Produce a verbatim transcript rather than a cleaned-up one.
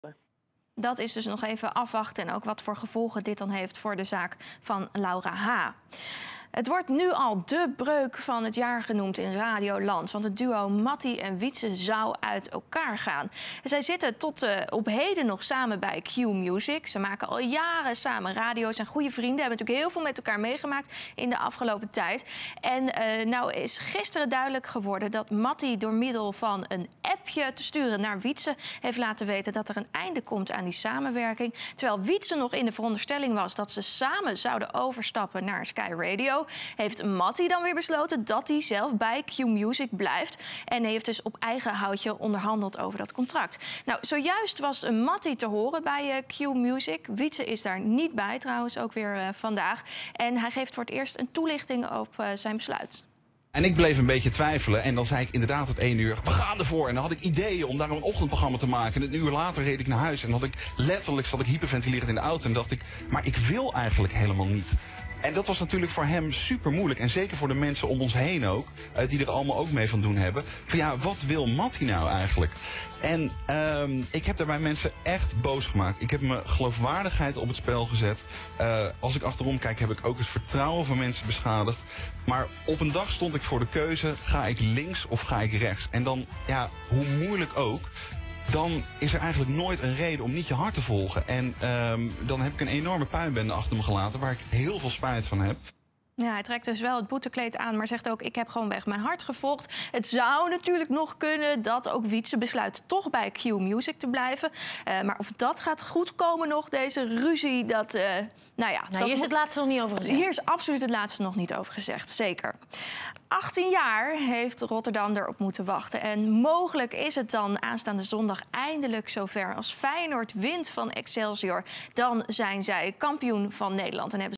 Dat is dus nog even afwachten en ook wat voor gevolgen dit dan heeft voor de zaak van Laura H. Het wordt nu al de breuk van het jaar genoemd in Radioland. Want het duo Matty en Wietse zou uit elkaar gaan. Zij zitten tot uh, op heden nog samen bij Q Music. Ze maken al jaren samen radio, zijn goede vrienden. Hebben natuurlijk heel veel met elkaar meegemaakt in de afgelopen tijd. En uh, nou is gisteren duidelijk geworden dat Matty door middel van een appje te sturen naar Wietse heeft laten weten dat er een einde komt aan die samenwerking. Terwijl Wietse nog in de veronderstelling was dat ze samen zouden overstappen naar Sky Radio, heeft Matty dan weer besloten dat hij zelf bij Q Music blijft. En heeft dus op eigen houtje onderhandeld over dat contract. Nou, zojuist was Matty te horen bij Q Music. Wietse is daar niet bij trouwens, ook weer uh, vandaag. En hij geeft voor het eerst een toelichting op uh, zijn besluit. En ik bleef een beetje twijfelen en dan zei ik inderdaad tot één uur, we gaan ervoor. En dan had ik ideeën om daar een ochtendprogramma te maken. En een uur later reed ik naar huis en had ik letterlijk zat ik hyperventilerend in de auto. En dacht ik, maar ik wil eigenlijk helemaal niet. En dat was natuurlijk voor hem super moeilijk. En zeker voor de mensen om ons heen ook, uh, die er allemaal ook mee van doen hebben. Van ja, wat wil Matty nou eigenlijk? En um, ik heb daarbij mensen echt boos gemaakt. Ik heb mijn geloofwaardigheid op het spel gezet. Uh, als ik achterom kijk, heb ik ook het vertrouwen van mensen beschadigd. Maar op een dag stond ik voor de keuze, ga ik links of ga ik rechts? En dan, ja, hoe moeilijk ook, dan is er eigenlijk nooit een reden om niet je hart te volgen. En um, dan heb ik een enorme puinbende achter me gelaten waar ik heel veel spijt van heb. Ja, hij trekt dus wel het boetekleed aan, maar zegt ook, ik heb gewoon weg mijn hart gevolgd. Het zou natuurlijk nog kunnen dat ook Wietse besluit toch bij Q Music te blijven. Uh, maar of dat gaat goedkomen nog, deze ruzie, dat... Uh, nou ja, nou, hier is het laatste nog niet over gezegd. Hier is absoluut het laatste nog niet over gezegd, zeker. achttien jaar heeft Rotterdam erop moeten wachten. En mogelijk is het dan aanstaande zondag eindelijk zover. Als Feyenoord wint van Excelsior, dan zijn zij kampioen van Nederland. En hebben